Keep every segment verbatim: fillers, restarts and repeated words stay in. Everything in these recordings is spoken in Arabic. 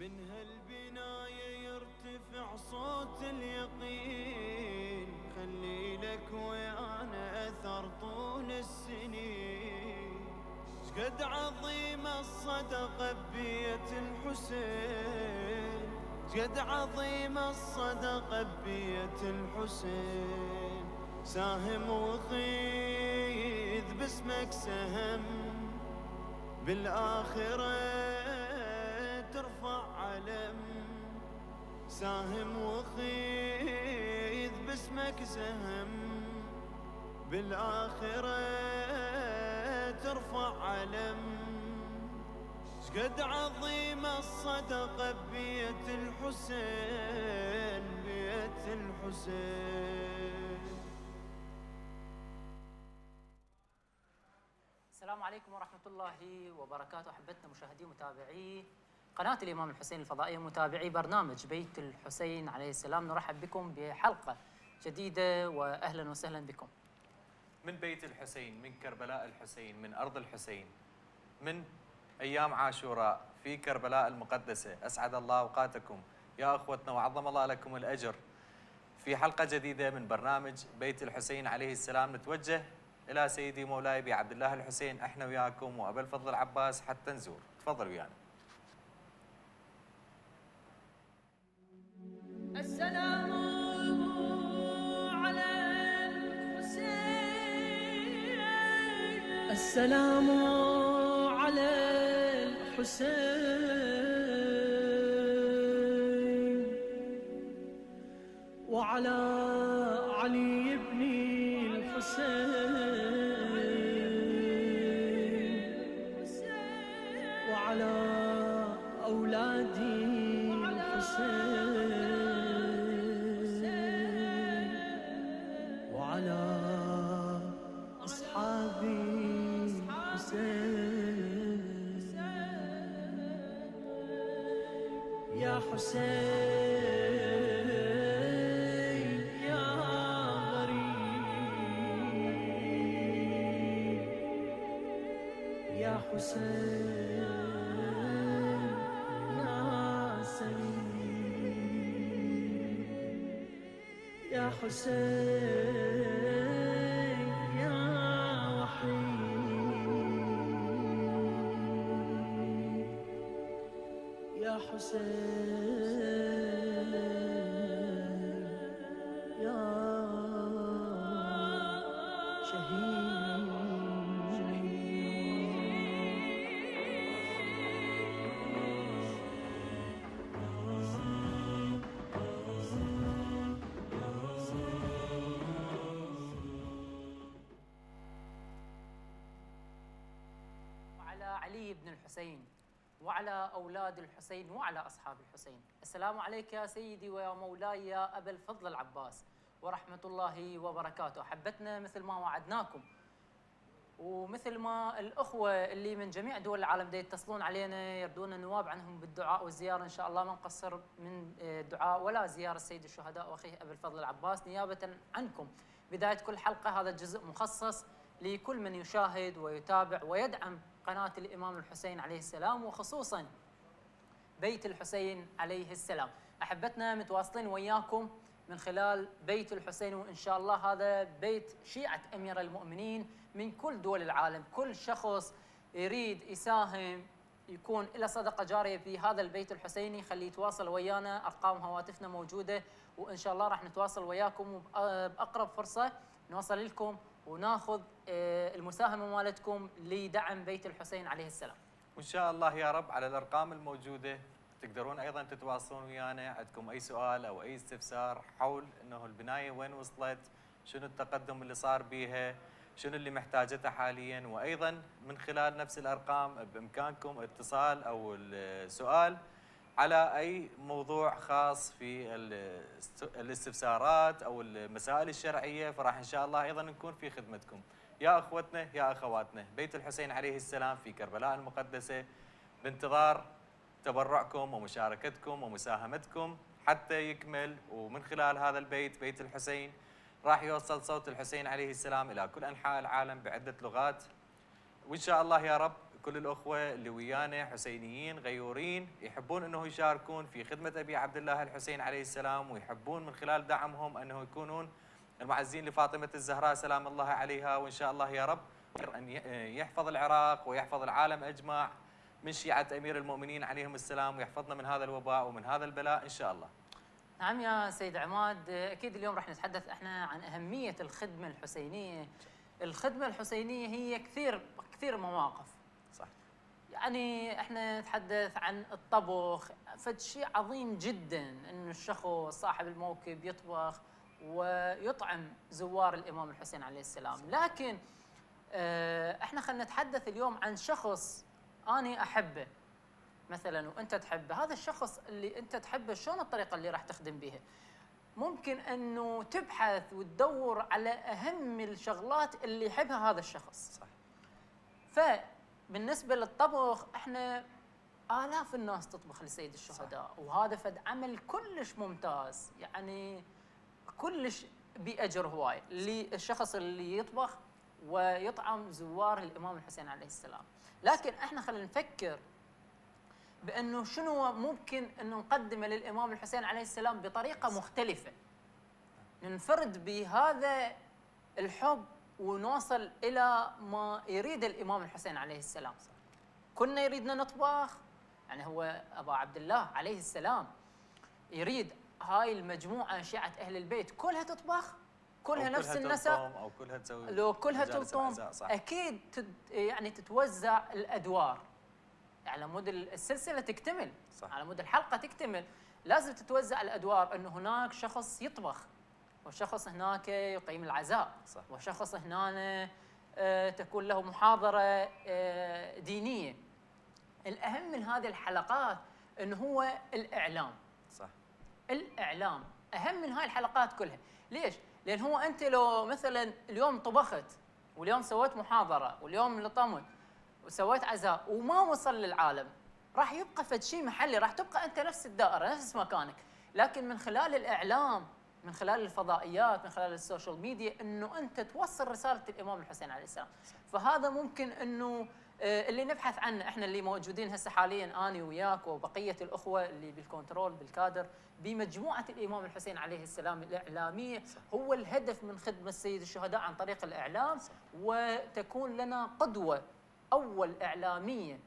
من هالبناية يرتفع صوت اليقين، خلي لك ويانا أثر طول السنين. شقد عظيمة الصدقة ببيت الحسين، شقد عظيمة الصدقة ببيت الحسين. ساهم وخيذ باسمك سهم، بالآخرة ترفع علم. ساهم وخيذ باسمك سهم، بالآخرة ترفع علم. شقد عظيمة الصدقة ببيت الحسين، بيت الحسين. السلام عليكم ورحمة الله وبركاته. أحبتنا مشاهدي ومتابعي قناة الإمام الحسين الفضائية، متابعي برنامج بيت الحسين عليه السلام، نرحب بكم بحلقة جديدة وأهلا وسهلا بكم. من بيت الحسين، من كربلاء الحسين، من أرض الحسين، من أيام عاشوراء في كربلاء المقدسة. أسعد الله أوقاتكم يا أخوتنا وعظم الله لكم الأجر. في حلقة جديدة من برنامج بيت الحسين عليه السلام، نتوجه إلى سيدي مولاي أبي عبد الله الحسين، احنا وياكم وأبا الفضل العباس حتى نزور. تفضل ويانا. السلام على الحسين، السلام على الحسين وعلى علي بن الحسين وعلى أولاد الحسين وعلى أصحاب الحسين. يا حسين يا غريب، يا حسين يا سليم، يا حسين يا وحيد، يا حسين يا شهيد. وعلى علي بن الحسين وعلى أولاد الحسين وعلى أصحاب الحسين. السلام عليك يا سيدي ويا مولاي يا أبا الفضل العباس ورحمة الله وبركاته. أحبتنا، مثل ما وعدناكم ومثل ما الأخوة اللي من جميع دول العالم دا يتصلون علينا يردون النواب عنهم بالدعاء والزيارة، إن شاء الله ما نقصر من دعاء ولا زيارة سيد الشهداء وأخيه أبا الفضل العباس نيابة عنكم. بداية كل حلقة هذا الجزء مخصص لكل من يشاهد ويتابع ويدعم قناة الإمام الحسين عليه السلام، وخصوصا بيت الحسين عليه السلام. أحبتنا، متواصلين وياكم من خلال بيت الحسين، وإن شاء الله هذا بيت شيعة أمير المؤمنين من كل دول العالم. كل شخص يريد يساهم يكون له صدقة جارية في هذا البيت الحسيني خليه يتواصل ويانا، أرقام هواتفنا موجودة، وإن شاء الله راح نتواصل وياكم بأقرب فرصة نوصل لكم وناخذ المساهمة مالتكم لدعم بيت الحسين عليه السلام. وإن شاء الله يا رب على الأرقام الموجودة تقدرون أيضا تتواصلون ويانا. عندكم أي سؤال أو أي استفسار حول أنه البناية وين وصلت، شنو التقدم اللي صار بيها، شنو اللي محتاجته حاليا، وأيضا من خلال نفس الأرقام بإمكانكم اتصال أو السؤال على أي موضوع خاص في الاستفسارات أو المسائل الشرعية، فراح إن شاء الله أيضا نكون في خدمتكم. يا أخوتنا يا أخواتنا، بيت الحسين عليه السلام في كربلاء المقدسة بانتظار تبرعكم ومشاركتكم ومساهمتكم حتى يكمل، ومن خلال هذا البيت بيت الحسين راح يوصل صوت الحسين عليه السلام إلى كل أنحاء العالم بعدة لغات. وإن شاء الله يا رب كل الاخوه اللي ويانا حسينيين غيورين يحبون انه يشاركون في خدمه ابي عبد الله الحسين عليه السلام، ويحبون من خلال دعمهم انه يكونون المعزين لفاطمه الزهراء سلام الله عليها، وان شاء الله يا رب ان يحفظ العراق ويحفظ العالم اجمع من شيعه امير المؤمنين عليهم السلام، ويحفظنا من هذا الوباء ومن هذا البلاء ان شاء الله. نعم يا سيد عماد، اكيد اليوم راح نتحدث احنا عن اهميه الخدمه الحسينيه. الخدمه الحسينيه هي كثير كثير مواقف. صح. يعني احنا نتحدث عن الطبخ، فد شيء عظيم جدا انه الشخص صاحب الموكب يطبخ ويطعم زوار الامام الحسين عليه السلام، لكن اه احنا خلينا نتحدث اليوم عن شخص اني احبه مثلا وانت تحبه. هذا الشخص اللي انت تحبه شلون الطريقه اللي راح تخدم بها؟ ممكن انه تبحث وتدور على اهم الشغلات اللي يحبها هذا الشخص. صح. فبالنسبه للطبخ احنا آلاف الناس تطبخ لسيد الشهداء، صح. وهذا فد عمل كلش ممتاز، يعني كلش بأجر هواي للشخص اللي يطبخ ويطعم زوار الامام الحسين عليه السلام. لكن احنا خلينا نفكر بانه شنو ممكن انه نقدمه للامام الحسين عليه السلام بطريقه مختلفه، ننفرد بهذا الحب ونوصل الى ما يريد الامام الحسين عليه السلام. كنا يريدنا نطبخ، يعني هو ابا عبد الله عليه السلام يريد هاي المجموعه شيعه اهل البيت كلها تطبخ، كلها نفس كلها النسق، او كلها تسوي، لو كلها تلطم اكيد تد يعني تتوزع الادوار على مود السلسله تكتمل. صح. على مود الحلقه تكتمل، لازم تتوزع الادوار، انه هناك شخص يطبخ وشخص هناك يقيم العزاء. صح. وشخص هنا آه تكون له محاضره آه دينيه. الاهم من هذه الحلقات انه هو الاعلام. صح. الاعلام اهم من هاي الحلقات كلها. ليش؟ لان هو انت لو مثلا اليوم طبخت واليوم سويت محاضره واليوم لطمت وسويت عزاء وما وصل للعالم، راح يبقى فد شيء محلي، راح تبقى انت نفس الدائره نفس مكانك. لكن من خلال الاعلام، من خلال الفضائيات، من خلال السوشيال ميديا، انه انت توصل رساله الامام الحسين عليه السلام. فهذا ممكن انه اللي نبحث عنه احنا اللي موجودين هسه حاليا، اني وياك وبقيه الاخوه اللي بالكنترول بالكادر بمجموعه الامام الحسين عليه السلام الاعلاميه. صح. هو الهدف من خدمه سيد الشهداء عن طريق الاعلام. صح. وتكون لنا قدوه اول اعلاميه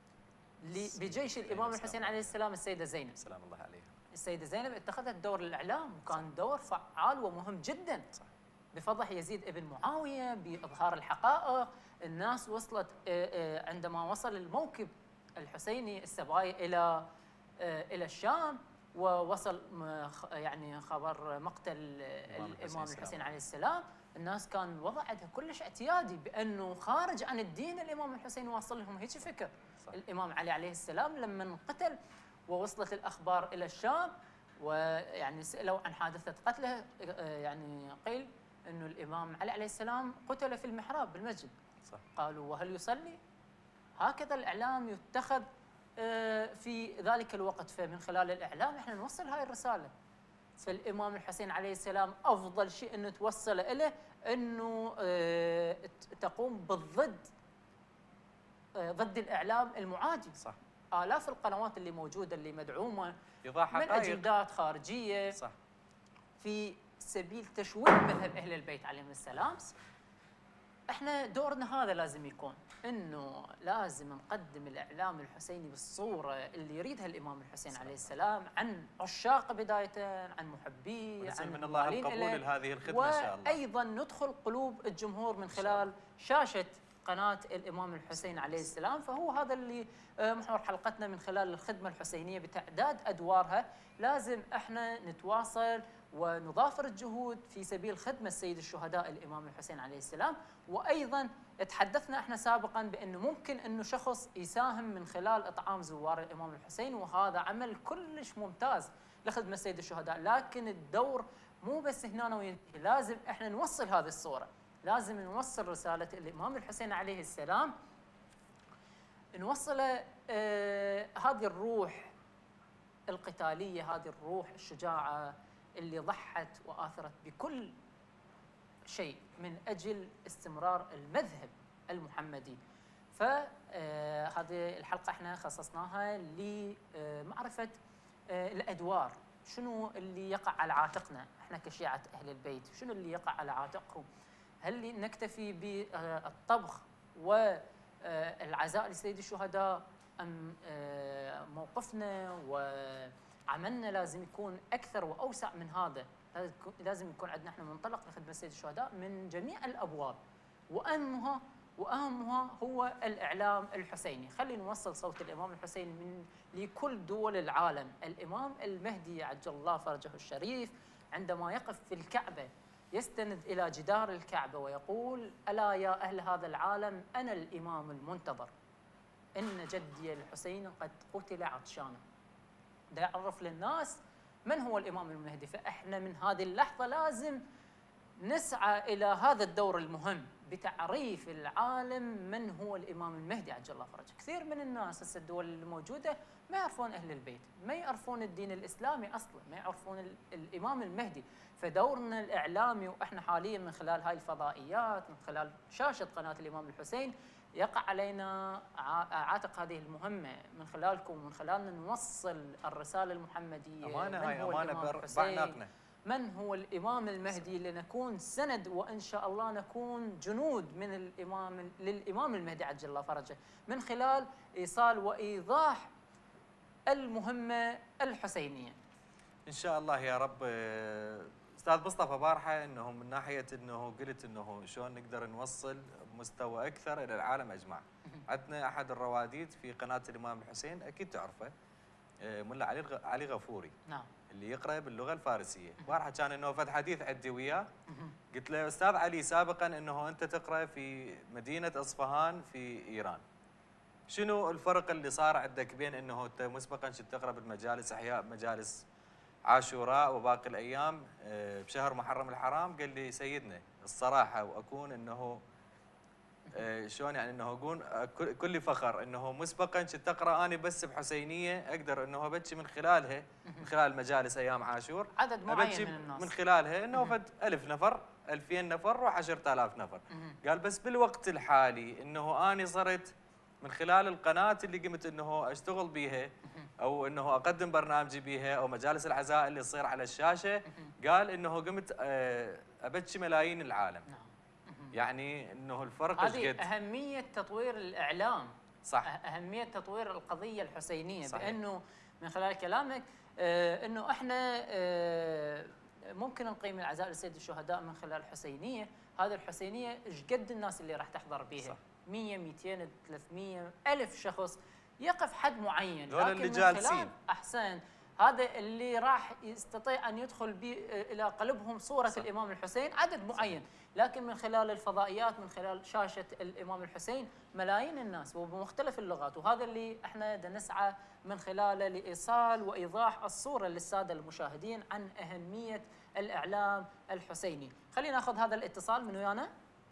بجيش الامام الحسين عليه السلام السيده زينب سلام الله عليها. السيده زينب اتخذت دور الاعلام، وكان دور فعال ومهم جدا. صح. بفضح يزيد ابن معاويه، باظهار الحقائق. الناس وصلت عندما وصل الموكب الحسيني السباي الى الى الشام، ووصل يعني خبر مقتل الامام الحسين عليه السلام، الناس كان الوضع عندها كلش اعتيادي بانه خارج عن الدين الامام الحسين واصل لهم هيك فكر. صح. الامام علي عليه السلام لما انقتل ووصلت الاخبار الى الشام، ويعني سالوا عن حادثه قتله، يعني قيل انه الامام علي عليه السلام قتل في المحراب بالمسجد. صح. قالوا وهل يصلي؟ هكذا الاعلام يتخذ في ذلك الوقت. فمن خلال الاعلام احنا نوصل هاي الرساله. فالامام الحسين عليه السلام افضل شيء انه توصله له انه تقوم بالضد ضد الاعلام المعادي. صح. آلاف القنوات اللي موجوده اللي مدعومه من اجندات خارجيه. صح. في سبيل تشويه مذهب اهل البيت عليهم السلام. احنا دورنا هذا لازم يكون، انه لازم نقدم الاعلام الحسيني بالصوره اللي يريدها الامام الحسين عليه السلام، عن عشاق بدايه، عن محبيه، عن من الله القبول لهذه الخدمه ان شاء الله. وايضا ندخل قلوب الجمهور من خلال شاشه قناه الامام الحسين عليه السلام. فهو هذا اللي محور حلقتنا من خلال الخدمه الحسينيه بتعداد ادوارها. لازم احنا نتواصل ونضافر الجهود في سبيل خدمة سيد الشهداء الإمام الحسين عليه السلام. وأيضا تحدثنا احنا سابقا بأنه ممكن أنه شخص يساهم من خلال إطعام زوار الإمام الحسين، وهذا عمل كلش ممتاز لخدمة سيد الشهداء. لكن الدور مو بس هنا وينتهي، لازم احنا نوصل هذه الصورة، لازم نوصل رسالة الإمام الحسين عليه السلام، نوصل آه هذه الروح القتالية، هذه الروح الشجاعة اللي ضحت وآثرت بكل شيء من أجل استمرار المذهب المحمدي. فهذه الحلقة احنا خصصناها لمعرفة الأدوار، شنو اللي يقع على عاتقنا احنا كشيعة أهل البيت، شنو اللي يقع على عاتقهم. هل نكتفي بالطبخ والعزاء لسيد الشهداء، أم موقفنا وعملنا لازم يكون أكثر وأوسع من هذا؟ لازم يكون عندنا احنا منطلق لخدمة سيد الشهداء من جميع الأبواب، وأهمها وأهمها هو الإعلام الحسيني. خلينا نوصل صوت الإمام الحسين من لكل دول العالم. الإمام المهدي عجل الله فرجه الشريف عندما يقف في الكعبة يستند إلى جدار الكعبة ويقول: ألا يا أهل هذا العالم أنا الإمام المنتظر، إن جدي الحسين قد قتل عطشانا. ده يعرف للناس من هو الإمام المهدي. فإحنا من هذه اللحظة لازم نسعى إلى هذا الدور المهم بتعريف العالم من هو الإمام المهدي عجل الله فرجه. كثير من الناس هسه الدول الموجودة ما يعرفون أهل البيت، ما يعرفون الدين الإسلامي أصلا، ما يعرفون الإمام المهدي. فدورنا الإعلامي وإحنا حاليا من خلال هاي الفضائيات، من خلال شاشة قناة الإمام الحسين، يقع علينا عاتق هذه المهمة من خلالكم، من خلالنا نوصل الرسالة المحمدية. أمانة، هاي أمانة بعناقنا. من هو الإمام المهدي، لنكون سند وإن شاء الله نكون جنود من الإمام للإمام المهدي عجل الله فرجه، من خلال إيصال وإيضاح المهمة الحسينية إن شاء الله يا رب. أستاذ مصطفى، بارحة أنه من ناحية أنه قلت أنه شلون نقدر نوصل بمستوى أكثر إلى العالم أجمع. عندنا أحد الرواديد في قناة الإمام الحسين أكيد تعرفه، ملا علي علي غفوري. نعم. اللي يقرأ باللغة الفارسية. بارحة كان انه فد حديث عندي وياه، قلت له استاذ علي سابقا انه انت تقرأ في مدينة اصفهان في ايران، شنو الفرق اللي صار عندك بين انه انت مسبقا كنت تقرأ بالمجالس احياء مجالس عاشوراء وباقي الايام بشهر محرم الحرام؟ قال لي سيدنا الصراحة واكون انه شلون يعني انه اقول كل فخر انه مسبقا كنت تقرا اني بس بحسينيه اقدر انه ابكي من خلالها، من خلال مجالس ايام عاشور عدد معين من الناس، من خلالها انه فد ألف نفر ألفين نفر وعشرة آلاف نفر. قال بس بالوقت الحالي انه اني صرت من خلال القناه اللي قمت انه اشتغل بيها او انه اقدم برنامجي بيها او مجالس العزاء اللي تصير على الشاشه، قال انه قمت ابكي ملايين العالم. يعني انه الفرق ايش قد؟ هذه اهميه تطوير الاعلام. صح. اهميه تطوير القضيه الحسينيه. صحيح. بانه من خلال كلامك آه انه احنا آه ممكن نقيم العزاء لسيد الشهداء من خلال الحسينيه. هذه الحسينيه ايش قد الناس اللي راح تحضر بيها؟ مية مئتين ثلاثمية ألف شخص، يقف حد معين. لكن اللي جالسين احسن هذا اللي راح يستطيع ان يدخل بي الى قلبهم صوره صح. الامام الحسين عدد معين، لكن من خلال الفضائيات، من خلال شاشه الامام الحسين ملايين الناس وبمختلف اللغات، وهذا اللي احنا نسعى من خلاله لايصال وايضاح الصوره للساده المشاهدين عن اهميه الاعلام الحسيني. خلينا ناخذ هذا الاتصال من ويانا.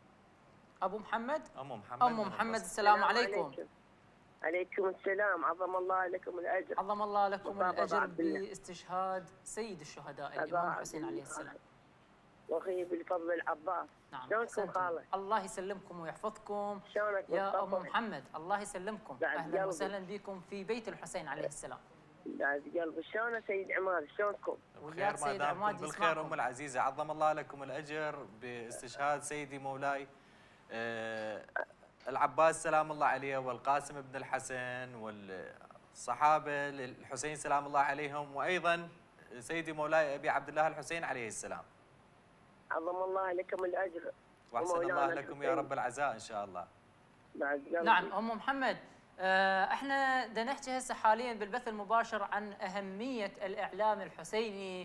ابو محمد. ام محمد. ام محمد، السلام عليكم. عليكم. عليكم السلام، عظم الله لكم الاجر. عظم الله لكم الاجر باستشهاد سيد الشهداء الامام الحسين عليه السلام. واخي بالفضل العباس. نعم. شلونكم خاله؟ الله يسلمكم ويحفظكم. شلونك يا ام محمد؟ الله يسلمكم. اهلا وسهلا بكم في بيت الحسين عليه السلام. بعد قلبي. شلون سيد عماد؟ شلونكم؟ وياك سيد عماد. بالخير ام العزيزه، عظم الله لكم الاجر باستشهاد سيدي مولاي أه العباس سلام الله عليه، والقاسم بن الحسن، والصحابه الحسين سلام الله عليهم، وايضا سيدي مولاي ابي عبد الله الحسين عليه السلام. عظم الله لكم الاجر واحسن الله لكم يا رب العزاء ان شاء الله. بعد قلبي. نعم ام محمد، احنا بدنا نحكي هسه حاليا بالبث المباشر عن اهميه الاعلام الحسيني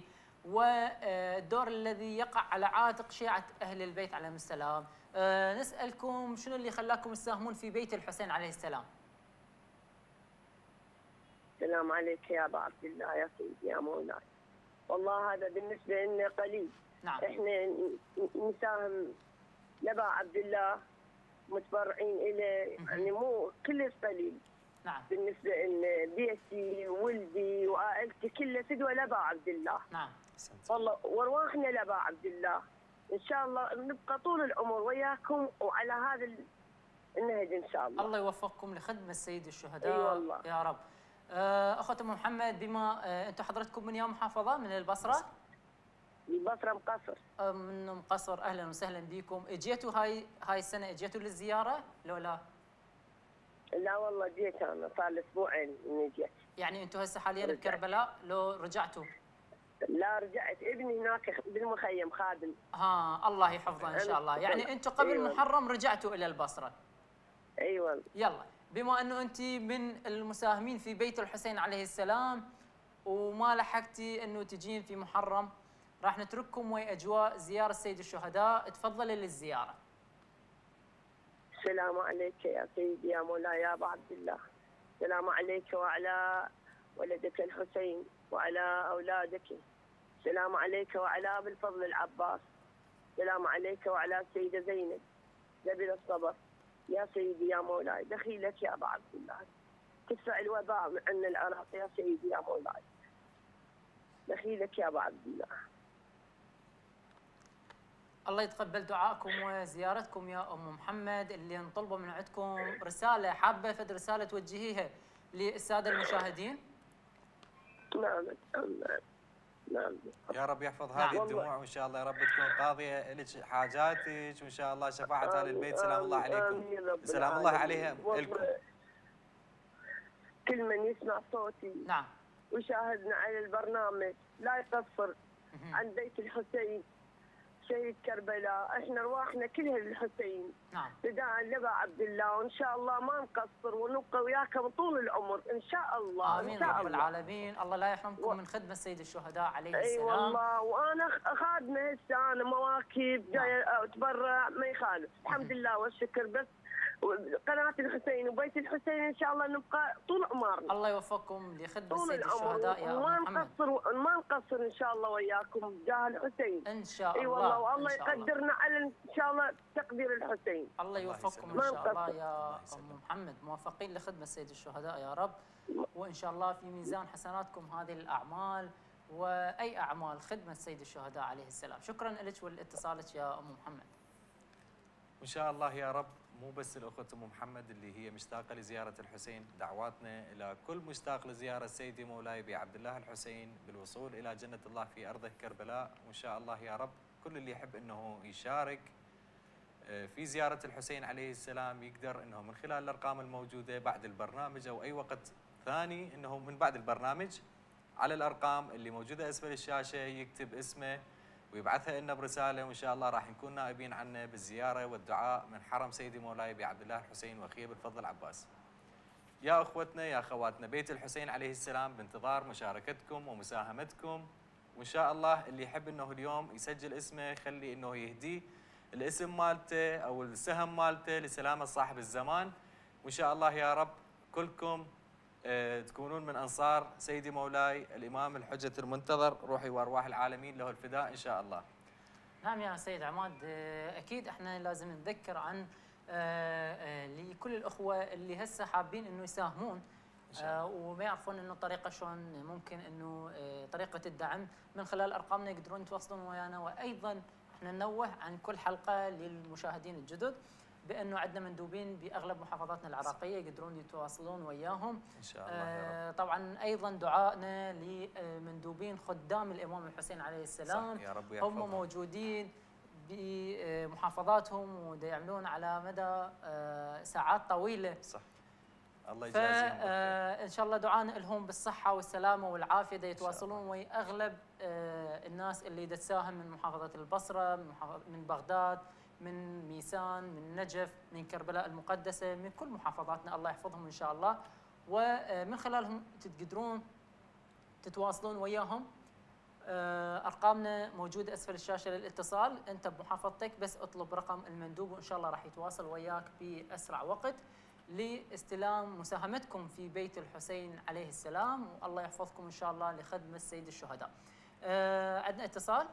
والدور الذي يقع على عاتق شيعه اهل البيت عليهم السلام. أه نسألكم شنو اللي خلاكم تساهمون في بيت الحسين عليه السلام؟ السلام عليك يا ابا عبد الله يا سيدي يا مولاي. والله هذا بالنسبه لنا قليل. نعم. احنا نساهم لابا عبد الله متبرعين اليه، يعني مو كلش قليل. نعم. بالنسبه لنا بيتي وولدي وعائلتي كلها فدوه لابا عبد الله. نعم. والله وارواحنا لابا عبد الله. ان شاء الله نبقى طول العمر وياكم وعلى هذا نهج ان شاء الله. الله يوفقكم لخدمه سيد الشهداء. اي والله يا رب. آه، اخوة ام محمد، بما آه، انتم حضرتكم من يا محافظه من البصره؟ البصره مقصر. آه، من مقصر. اهلا وسهلا بكم. اجيتوا هاي هاي السنه اجيتوا للزياره لو لا؟ لا والله جيت انا صار لي اسبوعين اني جيت. يعني انتم هسه حاليا بكربلاء لو رجعتوا؟ لا رجعت، ابني هناك بالمخيم خادم. ها، الله يحفظه ان شاء الله. يعني انتم قبل أيوة. محرم رجعتوا الى البصره؟ ايوه. يلا، بما انه انت من المساهمين في بيت الحسين عليه السلام وما لحقتي انه تجين في محرم، راح نترككم ويا اجواء زياره سيد الشهداء. تفضلي للزياره. السلام عليك يا سيدي يا مولاي يا ابا عبد الله. السلام عليك وعلى ولدك الحسين وعلى اولادك. السلام عليك وعلى ابي الفضل العباس. السلام عليك وعلى السيده زينب جبل الصبر. يا سيدي يا مولاي دخيلك يا ابا عبد الله. تدفع الوباء عن العراق يا سيدي يا مولاي. دخيلك يا ابا عبد الله. الله يتقبل دعائكم وزيارتكم يا ام محمد. اللي نطلبه من عندكم رساله، حابه فد رساله توجهيها للساده المشاهدين؟ نعم نعم نعم. يا رب يحفظ نعم. هذه الدموع وان شاء الله يا رب تكون قاضيه لك حاجاتك، وان شاء الله شفاعه ال البيت. سلام الله عليكم. سلام الله عليها لكم. كل من يسمع صوتي نعم ويشاهدنا على البرنامج لا يقصر عن بيت الحسين شهيد كربلاء. احنا ارواحنا كلها للحسين. نعم. فداء لبا عبد الله، وان شاء الله ما نقصر ونبقى وياكم طول العمر ان شاء الله. امين إن شاء رب الله. العالمين. الله لا يحرمكم و... من خدمه سيد الشهداء عليه اي السلام. والله، وانا خادمه هسه انا مواكب جايه اتبرع ما يخالف. الحمد لله والشكر. بس قناه الحسين وبيت الحسين ان شاء الله نبقى طول عمرنا. الله يوفقكم لخدمه طول سيد العمر الشهداء يا وما ام محمد. نقصر ما نقصر ان شاء الله وياكم جاه الحسين. ان شاء الله. اي والله، والله إن شاء الله. يقدرنا على ان شاء الله تقدير الحسين. الله يوفقكم ان ما شاء الله نقصر. يا ام محمد، موفقين لخدمه سيد الشهداء يا رب. وان شاء الله في ميزان حسناتكم هذه الاعمال واي اعمال خدمه سيد الشهداء عليه السلام. شكرا لك ولاتصالك يا ام محمد. وان شاء الله يا رب مو بس الاخت ام محمد اللي هي مشتاقه لزياره الحسين، دعواتنا الى كل مشتاق لزياره سيدي مولاي بعبد الله الحسين بالوصول الى جنه الله في ارضه كربلاء. وان شاء الله يا رب كل اللي يحب انه يشارك في زياره الحسين عليه السلام يقدر انه من خلال الارقام الموجوده بعد البرنامج او اي وقت ثاني، انه من بعد البرنامج على الارقام اللي موجوده اسفل الشاشه يكتب اسمه ويبعثها لنا برساله، وان شاء الله راح نكون نائبين عنه بالزياره والدعاء من حرم سيدي مولاي بعبد الله الحسين واخيه بالفضل العباس. يا اخوتنا يا اخواتنا، بيت الحسين عليه السلام بانتظار مشاركتكم ومساهمتكم. وان شاء الله اللي يحب انه اليوم يسجل اسمه يخلي انه يهديه الاسم مالته او السهم مالته لسلامه صاحب الزمان. وان شاء الله يا رب كلكم تكونون من أنصار سيدي مولاي الإمام الحجة المنتظر روحي وأرواح العالمين له الفداء إن شاء الله. نعم يا سيد عماد، أكيد إحنا لازم نتذكر عن لكل الأخوة اللي هسه حابين إنه يساهمون وما يعرفون إنه طريقة شلون ممكن إنه طريقة الدعم من خلال أرقامنا يقدرون يتواصلون ويانا. وأيضا إحنا ننوه عن كل حلقة للمشاهدين الجدد بانه عندنا مندوبين باغلب محافظاتنا العراقيه يقدرون يتواصلون وياهم ان شاء الله يا رب. طبعا ايضا دعائنا لمندوبين خدام الامام الحسين عليه السلام، صح يا رب هم موجودين بمحافظاتهم ويعملون على مدى ساعات طويله. صح، الله يجازيهم بالخير. ان شاء الله دعانا لهم بالصحه والسلامه والعافيه دا يتواصلون ويا اغلب الناس اللي دا تساهم من محافظه البصره، من من بغداد، من ميسان، من نجف، من كربلاء المقدسة، من كل محافظاتنا الله يحفظهم إن شاء الله. ومن خلالهم تقدرون تتواصلون وياهم. أرقامنا موجودة أسفل الشاشة للاتصال. أنت بمحافظتك بس اطلب رقم المندوب وإن شاء الله راح يتواصل وياك بأسرع وقت لاستلام مساهمتكم في بيت الحسين عليه السلام. والله يحفظكم إن شاء الله لخدمة سيد الشهداء. عندنا اتصال.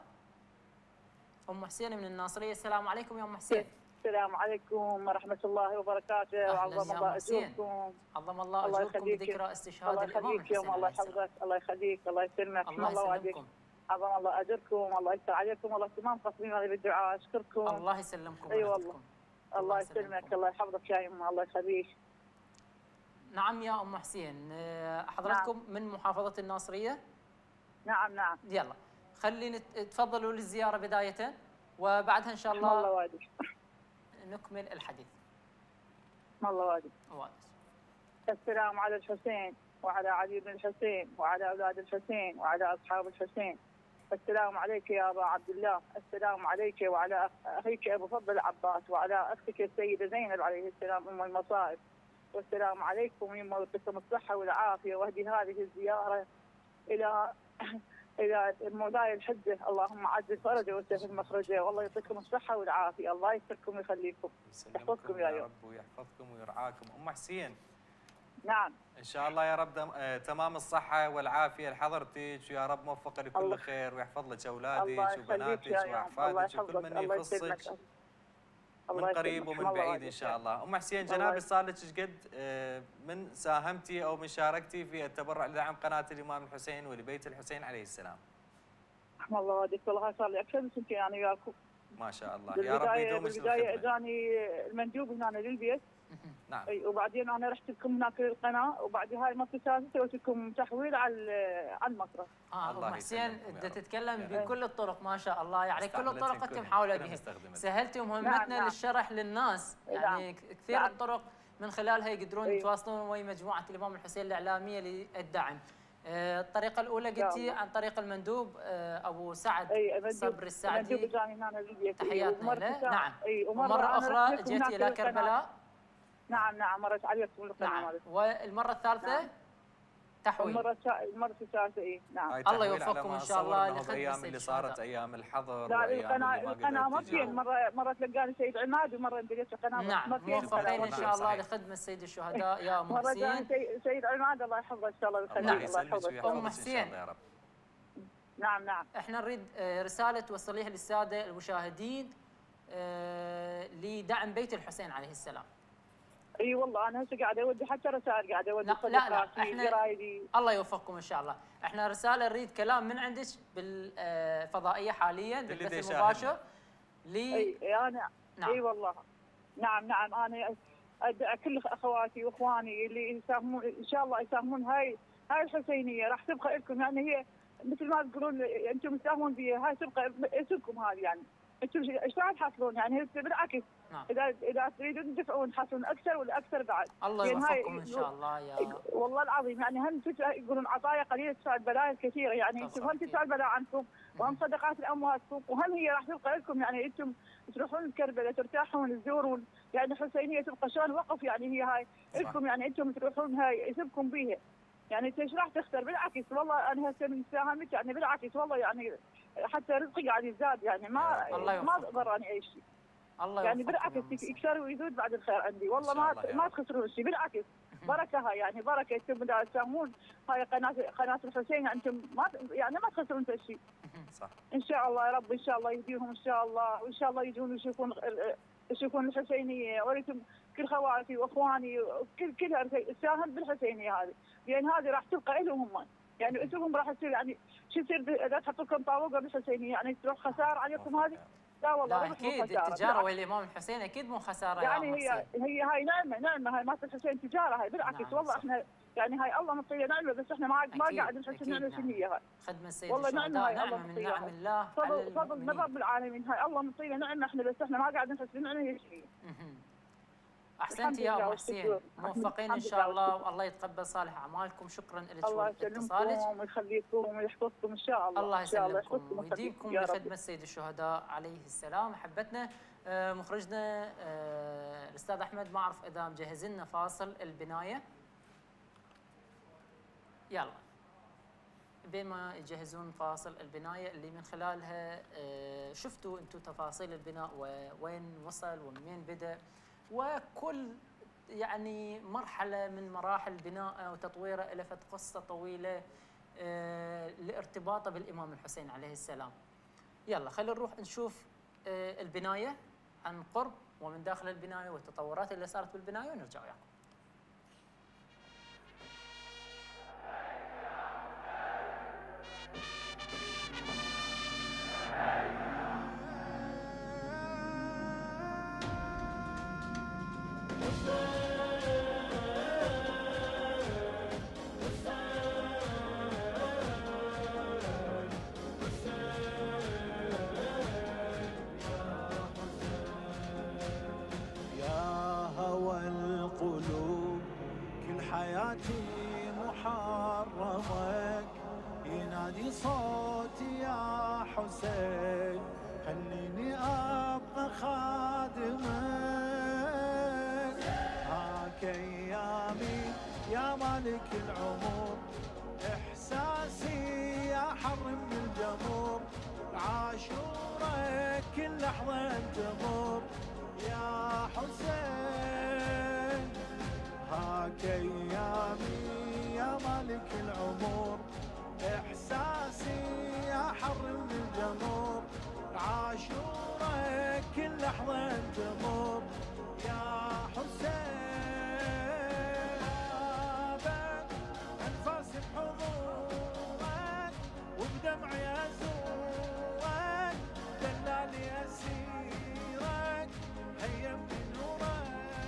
ام حسين من الناصريه. السلام عليكم يا ام حسين. السلام عليكم ورحمه الله وبركاته. وعظم الله اجوركم. عظم الله اجوركم بذكرى استشهاد الامام الحسين. يوم الله يحفظك، الله يخليك، الله يسلمك، الله يسلمكم. عظم الله اجركم، الله يستر عليكم، والله ما مقصرين هذه بالدعاء. اشكركم. الله يسلمكم. اي والله الله يسلمك، الله يحفظك يا يمه، الله يخليك. نعم يا ام حسين، آه، حضرتكم نعم. من محافظه الناصريه؟ نعم نعم. يلا خلينا تفضلوا للزياره بدايه وبعدها ان شاء الله الله وادي نكمل الحديث. الله وادي. وادي. السلام على الحسين وعلى علي بن الحسين وعلى اولاد الحسين وعلى اصحاب الحسين. السلام عليك يا ابا عبد الله، السلام عليك وعلى اخيك ابو فضل العباس وعلى اختك السيده زينب عليه السلام ام المصائب. والسلام عليكم يما يعطيكم الصحه والعافيه، واهدي هذه الزياره الى الى مولاي الحجه، اللهم عجل فرجه وسهل مخرجه، والله يعطيكم الصحه والعافيه، الله يستركم ويخليكم. يحفظكم يا رب ويحفظكم ويرعاكم. ام حسين. نعم. ان شاء الله يا رب آه تمام الصحه والعافيه لحضرتك، ويا رب موفق لكل خير ويحفظ لك اولادك وبناتك واحفادك وكل من يخصك من قريب ومن بعيد ان شاء الله. ام حسين، جنابي صار لك ايش قد آه من ساهمتي او من شاركتي في التبرع لدعم قناه الامام الحسين ولبيت الحسين عليه السلام؟ رحم الله والديك، والله صار لي اكثر من سنتين انا وياكم. ما شاء الله، يا رب يدوم الخدمه. بالبدايه اجاني المندوب هنا للبيت. نعم. وبعدين انا رحت لكم هناك القناه، وبعد هاي المره الثالثه سويت لكم تحويل على على المصرف. اه ام حسين بدها تتكلم بكل الطرق ما شاء الله، يعني كل الطرق انت محاوله بها، سهلتي مهمتنا نعم. للشرح للناس، يعني نعم. كثير نعم. الطرق من خلالها يقدرون أيوه. يتواصلون ويا مجموعه الامام الحسين الاعلاميه للدعم. آه الطريقه الاولى قلتي عن طريق المندوب آه ابو سعد أي صبري السعدي. تحياتنا له. نعم. أي ومره اخرى جيتي الى كربلاء. نعم نعم مرت عليكم القناه. نعم. والمره الثالثه نعم. تحويل. المره المره الثالثه اي نعم. الله يوفقكم ان شاء الله لخدمه الايام اللي صارت ايام الحظر. لا القناه القناه مرتين، مره مره تلقاني السيد عماد ومره انتقلت القناه. نعم موفقين ان شاء الله لخدمه سيد الشهداء يا ام حسين. مره سيد عماد الله يحفظه ان شاء الله ويخليه. الله يحفظك ام حسين. نعم نعم. احنا نريد رساله توصليها للساده المشاهدين لدعم بيت الحسين عليه السلام. اي والله انا هسه قاعده اودي حتى رسائل قاعده اودي لا لا, لا احنا قرايدي. الله يوفقكم ان شاء الله. احنا رساله نريد كلام من عندك بالفضائيه حاليا بالبث المباشر لي. اي انا نعم. اي والله نعم نعم انا ادعي كل اخواتي واخواني اللي يساهمون ان شاء الله يساهمون هاي هاي الحسينيه راح تبقى لكم، يعني هي مثل ما تقولون انتم تساهمون بها، هاي تبقى اسمكم هذه، يعني انتم ايش راح تحصلون؟ يعني بالعكس نعم. اذا اذا تريدون تدفعون تحصلون اكثر ولا اكثر بعد. الله يوفقكم ان شاء الله يا والله العظيم، يعني هم يقولون عطايا قليله تدفع البلايا الكثيره، يعني انتم هم تدفع البلاء عنكم وهم صدقات لامواتكم وهم هي راح تبقى لكم، يعني انتم تروحون كربلاء ترتاحون تزورون، يعني الحسينيه تبقى شلون وقف، يعني هي هاي لكم، يعني انتم تروحون هاي يسبكم بيها، يعني انت ايش راح تخسر؟ بالعكس والله انا هسه من ساهمت، يعني بالعكس والله يعني حتى رزقي قاعد يزداد، يعني ما ما ضرني اي شيء. الله يعني بالعكس يكثر ويزود بعد الخير عندي، والله ما ما تخسرون شيء، بالعكس بركه هاي، يعني بركه انتم اذا تساهمون هاي قناه قناه الحسين، انتم ما يعني ما تخسرون شيء. صح. ان شاء الله يا رب، ان شاء الله يهديهم ان شاء الله، وان شاء الله يجون يشوفون يشوفون الحسينيه، وريتم كل خواتي واخواني كل كلها تساهم بالحسينيه هذه، لان هذه راح تبقى لهم هم، يعني انتم راح تصير يعني شو يصير اذا تحط لكم طاوله بالحسينيه، يعني تروح خساره عليكم هذه؟ لا والله لا اكيد التجاره ويا الامام الحسين اكيد مو خساره يعني يا هي هي هاي نعمه نعمه هاي مالت الحسين تجاره هاي، بالعكس نعم والله صح. احنا يعني هاي الله مطيه نعمه، بس احنا ما ما قاعد نحس نعمه شنو هي هاي خدمه السيد والله نعمه نعمه من نعم الله فضل فضل من رب العالمين، هاي الله مطيه نعمه احنا، بس احنا ما قاعد نحس نعمه هي شيء. احسنتي يا ام حسين، موفقين ان شاء الله والله يتقبل صالح اعمالكم. شكرا لك الله يسلمكم ويخليكم ويحفظكم ان شاء الله. الله يسلمكم ويديمكم لخدمه سيد الشهداء عليه السلام. احبتنا آه مخرجنا آه الاستاذ احمد، ما اعرف اذا مجهز لنا فاصل البنايه. يلا بين ما يجهزون فاصل البنايه اللي من خلالها آه شفتوا انتم تفاصيل البناء ووين وصل ومن بدا، وكل يعني مرحلة من مراحل بنائه وتطويره لفت قصة طويلة آه لارتباطه بالإمام الحسين عليه السلام. يلا خلينا نروح نشوف آه البناية عن قرب ومن داخل البناية والتطورات اللي صارت بالبناية ونرجع وياكم. محرمك ينادي صوتي يا حسين خليني ابقى خادمك. هاك ايامي يا مالك العمر احساسي يا حر من الجمر عاشورك كل لحظه تمر يا حسين. هاك ايامي يا مالك العمر احساسي يا حر من الجمر عاشورك كل لحظه تمر يا حسين. انفاسي بحضورك وبدمعي ازورك دلالي اسيرك هيمني نورك.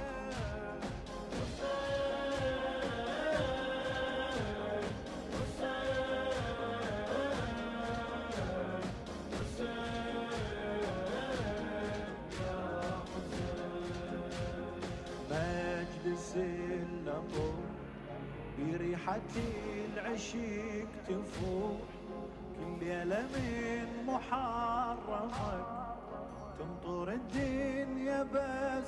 مجلس النبض بريحة العشيق تفوح كل ليلة من محرمك تمطر الدنيا بس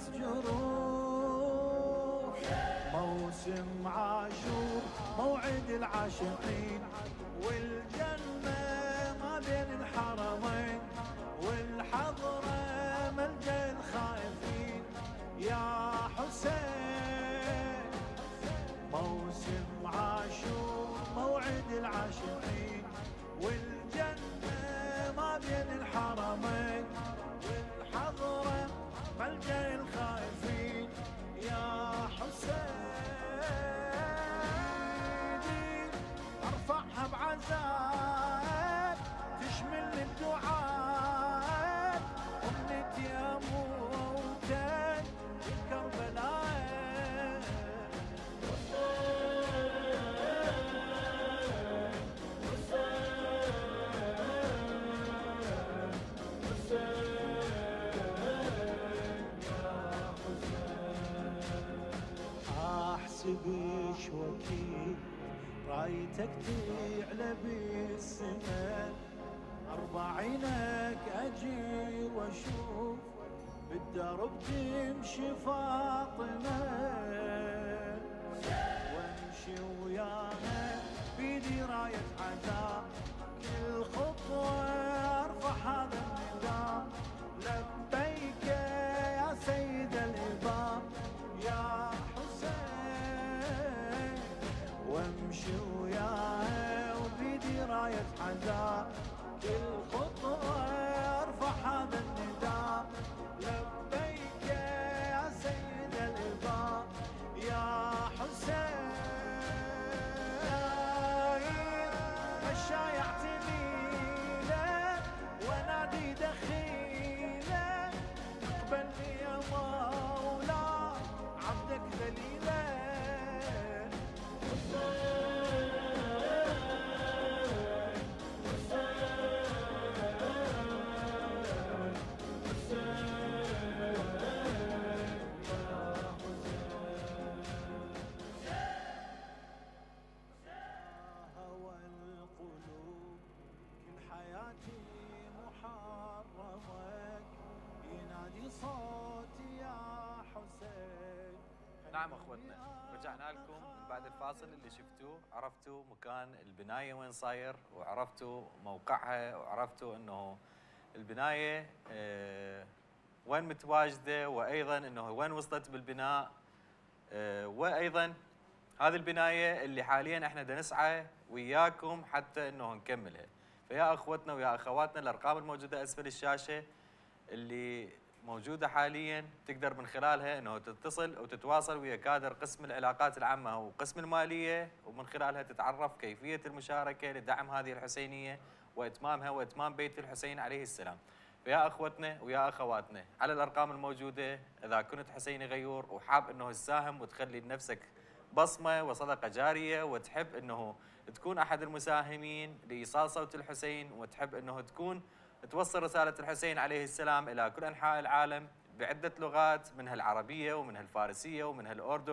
جروح. موسم عاشور موعد العاشقين والجنة ما بين الحرمين والحضرة ملجأ الخائفين يا حسين. موسم عاشور موعد العاشقين والجنة ما بين الحرمين والحضرة ملجأ الخائفين يا حسين. ارفعها بعزاء تشمل الدعاء امنيتي يا موتى الكربلاء. احسب شوكي رايتك تعلى بالسماء اربعينك اجي واشوف بالدرب تمشي فاطمه وامشي وياها بيدي رايه عذاب كل خطوه ارفع هذا النداء لبيك يا سيد العباد يا حسين. وامشي وياها وبيدي رايه عذاب كل خطوه ارفع هذا النداء لبيك يا سيد العباد يا حسين. مشايع تميله ونادي دخيله اقبلني يا مولا عبدك ذليله. هوى القلوب كل حياتي محرمك ينادي صوتي يا حسين. نعم اخوتنا، رجعنا لكم من بعد الفاصل. اللي شفتوه عرفتوا مكان البنايه وين صاير وعرفتوا موقعها وعرفتوا انه البنايه آه وين متواجده وايضا انه وين وصلت بالبناء آه وايضا هذه البنايه اللي حاليا احنا بدنا نسعى وياكم حتى انه نكملها. فيا اخوتنا ويا اخواتنا الارقام الموجوده اسفل الشاشه اللي موجودة حاليا تقدر من خلالها انه تتصل وتتواصل ويا كادر قسم العلاقات العامة وقسم المالية ومن خلالها تتعرف كيفية المشاركة لدعم هذه الحسينية واتمامها واتمام بيت الحسين عليه السلام. فيا اخوتنا ويا اخواتنا على الارقام الموجودة اذا كنت حسيني غيور وحاب انه تساهم وتخلي لنفسك بصمة وصدقة جارية وتحب انه تكون احد المساهمين لايصال صوت الحسين وتحب انه تكون توصل رسالة الحسين عليه السلام إلى كل أنحاء العالم بعدة لغات منها العربية ومنها الفارسية ومنها الأوردو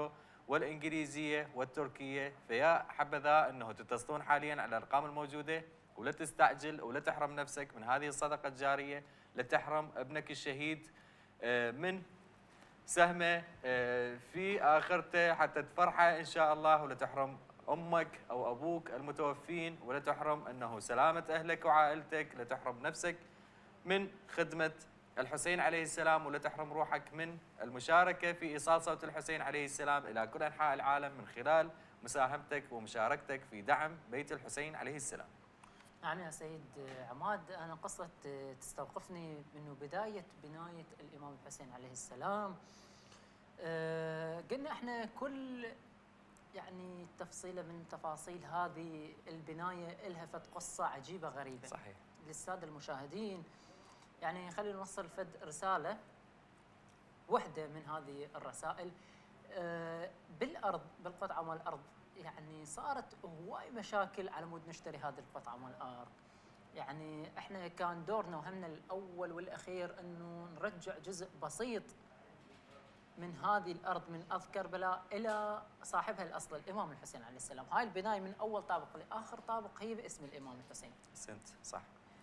والانجليزيه والتركيه، فيا حبذا انه تتصلون حاليا على الارقام الموجوده، ولا تستعجل ولا تحرم نفسك من هذه الصدقه الجاريه، لا تحرم ابنك الشهيد من سهمه في اخرته حتى تفرحه ان شاء الله، ولا تحرم امك او ابوك المتوفين، ولا تحرم انه سلامه اهلك وعائلتك، لا تحرم نفسك من خدمه الحسين عليه السلام، ولا تحرم روحك من المشاركه في ايصال صوت الحسين عليه السلام الى كل انحاء العالم من خلال مساهمتك ومشاركتك في دعم بيت الحسين عليه السلام. نعم يا سيد عماد، أنا قصة تستوقفني منه بداية بناية الإمام الحسين عليه السلام. أه قلنا إحنا كل يعني تفصيلة من تفاصيل هذه البناية إلها فد قصة عجيبة غريبة. صحيح. للسادة المشاهدين يعني خلينا نوصل فد رسالة، وحدة من هذه الرسائل. أه بالأرض، بالقطعة مال الأرض، يعني صارت هواي مشاكل على مود نشتري هذه القطعة مال الأرض. يعني احنا كان دورنا وهمنا الأول والأخير أنه نرجع جزء بسيط من هذه الأرض من أرض كربلاء إلى صاحبها الأصل الإمام الحسين عليه السلام. هاي البناية من أول طابق لآخر طابق هي باسم الإمام الحسين. سنت صح.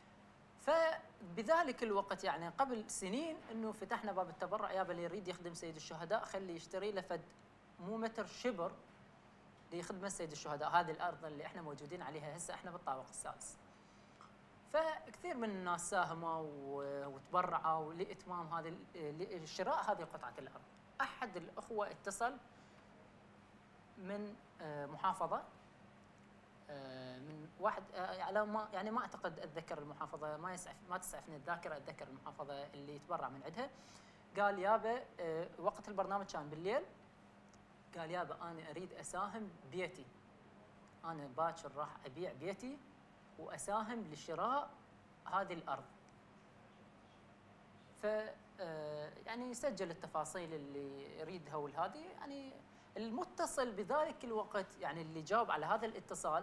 فبذلك الوقت يعني قبل سنين أنه فتحنا باب التبرع، يا اللي يريد يخدم سيد الشهداء خلي يشتري له فد مو متر شبر لخدمة سيد الشهداء، هذه الأرض اللي احنا موجودين عليها هسه احنا بالطابق السادس. فكثير من الناس ساهموا وتبرعوا لإتمام هذه لشراء هذه قطعة الأرض. أحد الأخوة اتصل من محافظة، من واحد على ما يعني ما أعتقد أتذكر المحافظة، ما يسعف ما تسعفني الذاكرة أتذكر المحافظة اللي يتبرع من عندها. قال يابا وقت البرنامج كان بالليل، قال يابا أنا أريد أساهم بيتي، أنا باكر راح أبيع بيتي وأساهم لشراء هذه الأرض. ف يعني سجل التفاصيل اللي يريدها والهذه. يعني المتصل بذلك الوقت يعني اللي جاوب على هذا الاتصال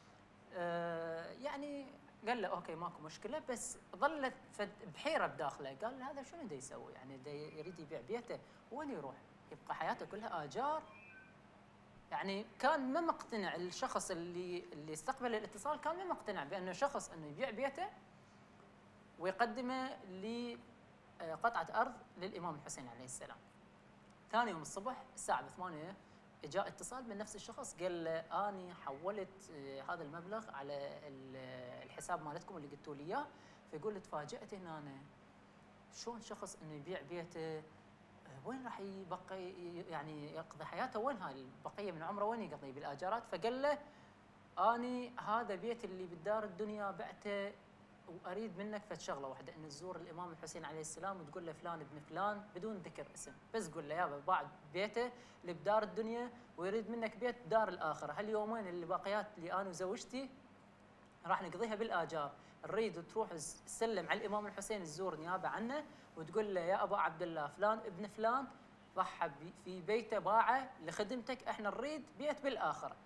يعني قال له اوكي ماكو مشكله، بس ظلت بحيره بداخله. قال له هذا شنو دا يسوي؟ يعني دا يريد يبيع بيته، وين يروح؟ يبقى حياته كلها آجار. يعني كان ما مقتنع الشخص اللي اللي استقبل الاتصال، كان ما مقتنع بانه شخص انه يبيع بيته ويقدمه لقطعه ارض للامام الحسين عليه السلام. ثاني يوم الصبح الساعه ثمانية جاء اتصال من نفس الشخص، قال له اني حولت هذا المبلغ على الحساب مالتكم اللي قلتوا لي اياه. فيقول تفاجات هنا أنا شلون شخص انه يبيع بيته، وين راح يبقى يعني يقضي حياته، وين هاي البقيه من عمره وين يقضي بالاجارات؟ فقال له اني هذا بيت اللي بالدار الدنيا بعته، واريد منك فد شغله واحده، ان تزور الامام الحسين عليه السلام وتقول له فلان ابن فلان بدون ذكر اسم، بس قول له يابا باع بيته اللي بدار الدنيا ويريد منك بيت دار الاخره، هاليومين اللي باقيات لي انا وزوجتي راح نقضيها بالاجار، نريد تروح تسلم على الامام الحسين تزور نيابه عنه وتقول له يا ابا عبد الله فلان ابن فلان ضحى في بيته باعه لخدمتك، احنا نريد بيت بالاخره.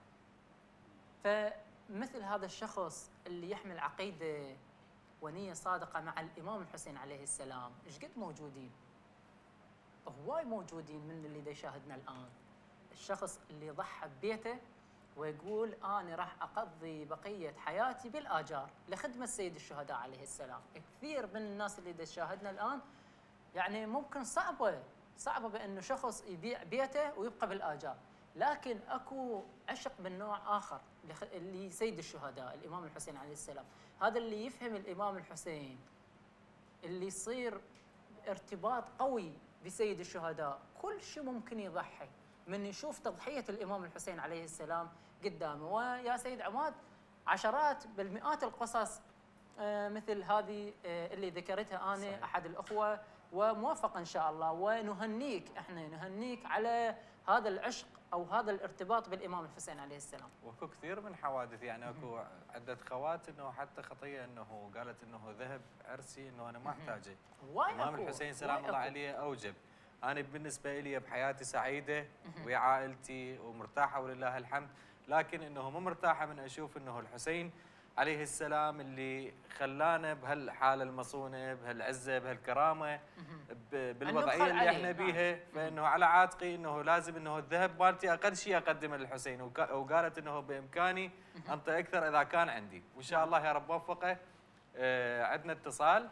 فمثل هذا الشخص اللي يحمل عقيده ونية صادقة مع الإمام الحسين عليه السلام، إيش قد موجودين؟ هواي موجودين من اللي دا يشاهدنا الآن. الشخص اللي ضحى ببيته ويقول أنا راح أقضي بقية حياتي بالآجار لخدمة سيد الشهداء عليه السلام. كثير من الناس اللي دا يشاهدنا الآن يعني ممكن صعبة صعبة بأنه شخص يبيع بيته ويبقى بالآجار، لكن أكو عشق من نوع آخر اللي سيد الشهداء الإمام الحسين عليه السلام. هذا اللي يفهم الإمام الحسين، اللي يصير ارتباط قوي بسيد الشهداء، كل شيء ممكن يضحي من يشوف تضحية الإمام الحسين عليه السلام قدامه. ويا سيد عماد عشرات بالمئات القصص مثل هذه اللي ذكرتها أنا صحيح. أحد الأخوة، وموفق إن شاء الله، ونهنيك إحنا نهنيك على هذا العشق أو هذا الارتباط بالإمام الحسين عليه السلام. واكو كثير من حوادث، يعني اكو عدة خوات انه حتى خطية انه قالت انه ذهب عرسي انه انا ما احتاجه. الإمام الحسين سلام الله عليه اوجب. انا بالنسبة لي بحياتي سعيدة ويا عائلتي ومرتاحة ولله الحمد، لكن انه مو مرتاحة من اشوف انه الحسين عليه السلام اللي خلانا بهالحاله المصونه، بهالعزه، بهالكرامه، ب- بالوضعيه الندخل اللي عليه، احنا نعم. بيها، فانه على عاتقي انه لازم انه الذهب مالتي اقل شيء اقدمه للحسين، وك- وقالت انه بامكاني انطي اكثر اذا كان عندي، وان شاء الله يا رب موفقه. آه عندنا اتصال.